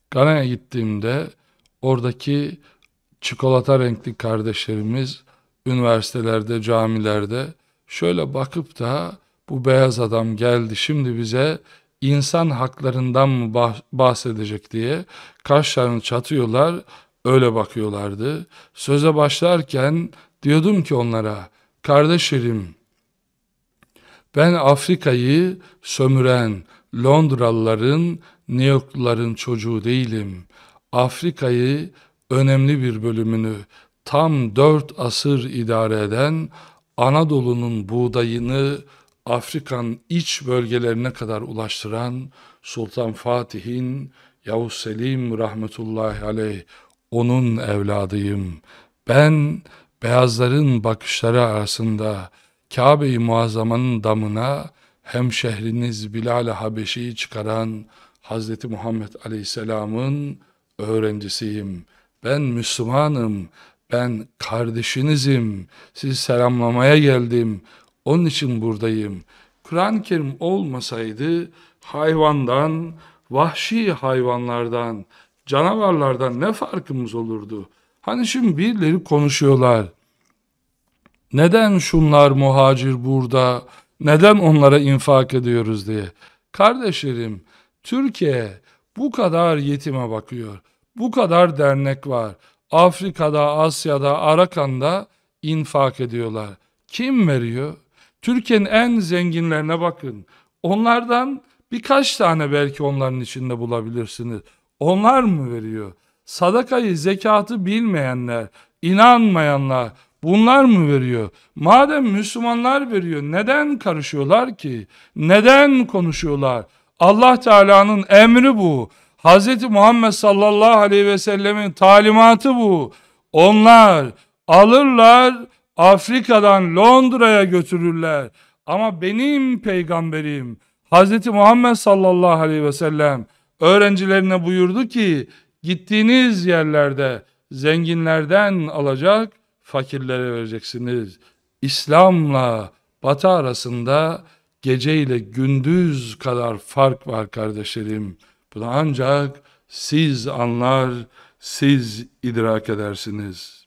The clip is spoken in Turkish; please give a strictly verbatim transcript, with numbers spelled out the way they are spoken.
Gana'ya gittiğimde oradaki çikolata renkli kardeşlerimiz üniversitelerde, camilerde şöyle bakıp da bu beyaz adam geldi şimdi bize insan haklarından mı bah- bahsedecek diye kaşlarını çatıyorlar, öyle bakıyorlardı. Söze başlarken diyordum ki onlara, kardeşlerim, ben Afrika'yı sömüren Londralıların, New Yorkluların çocuğu değilim. Afrika'yı önemli bir bölümünü tam dört asır idare eden, Anadolu'nun buğdayını Afrika'nın iç bölgelerine kadar ulaştıran Sultan Fatih'in, Yavuz Selim rahmetullahi aleyh, onun evladıyım. Ben beyazların bakışları arasında Kabe-i Muazzama'nın damına hemşehriniz Bilal-i Habeşi'yi çıkaran Hazreti Muhammed Aleyhisselam'ın öğrencisiyim. Ben Müslümanım, ben kardeşinizim, sizi selamlamaya geldim, onun için buradayım. Kur'an-ı Kerim olmasaydı hayvandan, vahşi hayvanlardan, canavarlardan ne farkımız olurdu? Hani şimdi birileri konuşuyorlar. Neden şunlar muhacir burada? Neden onlara infak ediyoruz diye. Kardeşlerim, Türkiye bu kadar yetime bakıyor. Bu kadar dernek var. Afrika'da, Asya'da, Arakan'da infak ediyorlar. Kim veriyor? Türkiye'nin en zenginlerine bakın. Onlardan birkaç tane belki onların içinde bulabilirsiniz. Onlar mı veriyor? Sadakayı, zekatı bilmeyenler, inanmayanlar, bunlar mı veriyor? Madem Müslümanlar veriyor, neden karışıyorlar ki? Neden konuşuyorlar? Allah Teala'nın emri bu. Hz. Muhammed sallallahu aleyhi ve sellemin talimatı bu. Onlar alırlar, Afrika'dan Londra'ya götürürler. Ama benim peygamberim Hz. Muhammed sallallahu aleyhi ve sellem öğrencilerine buyurdu ki, gittiğiniz yerlerde zenginlerden alacak, fakirlere vereceksiniz. İslam'la Batı arasında gece ile gündüz kadar fark var kardeşlerim. Bunu ancak siz anlar, siz idrak edersiniz.